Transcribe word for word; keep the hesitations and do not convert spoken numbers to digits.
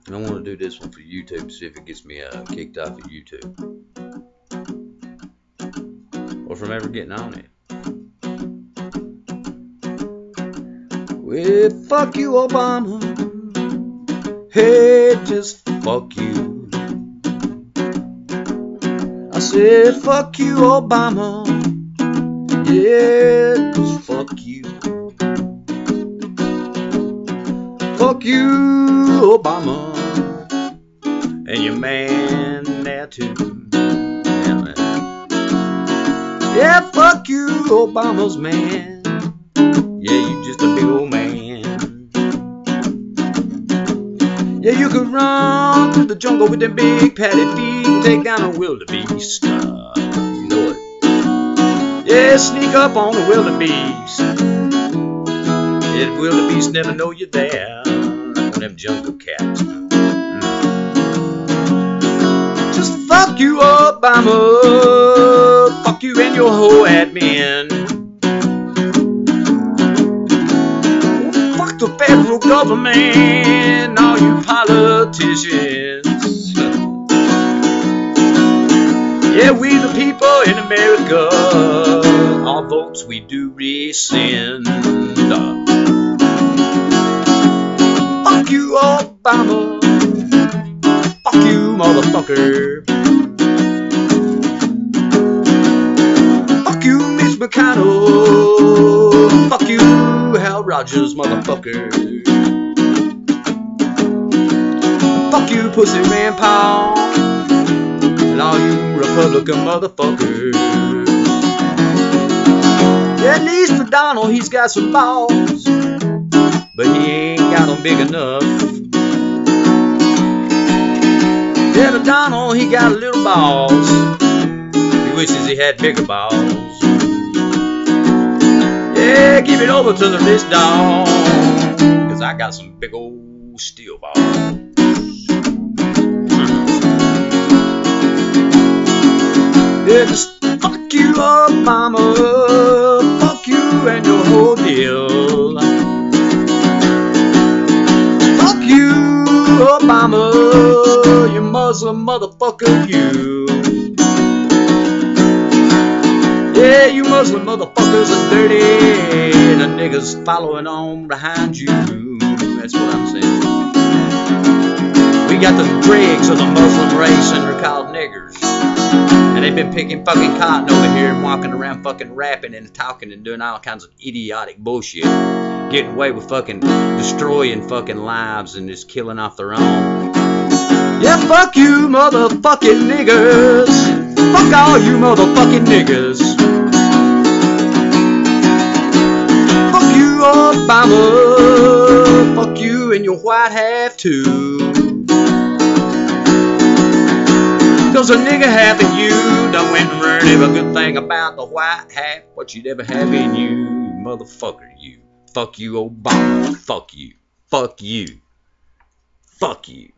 I want to do this one for YouTube, see if it gets me uh, kicked off of YouTube. Or from ever getting on it. Well, fuck you, Obama. Hey, just fuck you. I said, fuck you, Obama. Yeah, just fuck you. Fuck you, Obama. And your man there too. Yeah, fuck you, Obama's man. Yeah, you just a big old man. Yeah, you could run through the jungle with them big padded feet and take down a wildebeest. Uh, you know it. Yeah, sneak up on the wildebeest. Yeah, the wildebeest never know you're there. Like one of them jungle cats. Mm. Just fuck you, Obama. Fuck you and your whole admin. Fuck the federal government, all you politicians. Yeah, we the people in America, our votes we do rescind. Fuck you, Obama. Fuck you, motherfucker. Fuck you, Mitch McConnell. Fuck you, Hal Rogers, motherfucker. Fuck you, Pussy Rand Paul. And all you Republican motherfuckers. Yeah, at least for Donald, he's got some balls. But he ain't got them big enough. Yeah, to Donald, he got little balls. He wishes he had bigger balls. Yeah, give it over to the wrist dog. Cause I got some big old steel balls. Yeah, just fuck you, Obama. Fuck you and your whole deal. Fuck you, Obama. You Muslim motherfucker, you. Yeah, you Muslim motherfuckers are dirty. The niggas following on behind you. That's what I'm saying. We got the dregs of the Muslim race and they're called niggers. And they've been picking fucking cotton over here and walking around fucking rapping and talking and doing all kinds of idiotic bullshit. Getting away with fucking destroying fucking lives and just killing off their own. Yeah, fuck you motherfucking niggers. Fuck all you motherfucking niggers. Fuck you, Obama. Fuck you and your white hat too. Cause a nigger hat and you done went and learned every good thing about the white hat. What you'd ever have in you, motherfucker, you. Fuck you, Obama. Fuck you. Fuck you. Fuck you.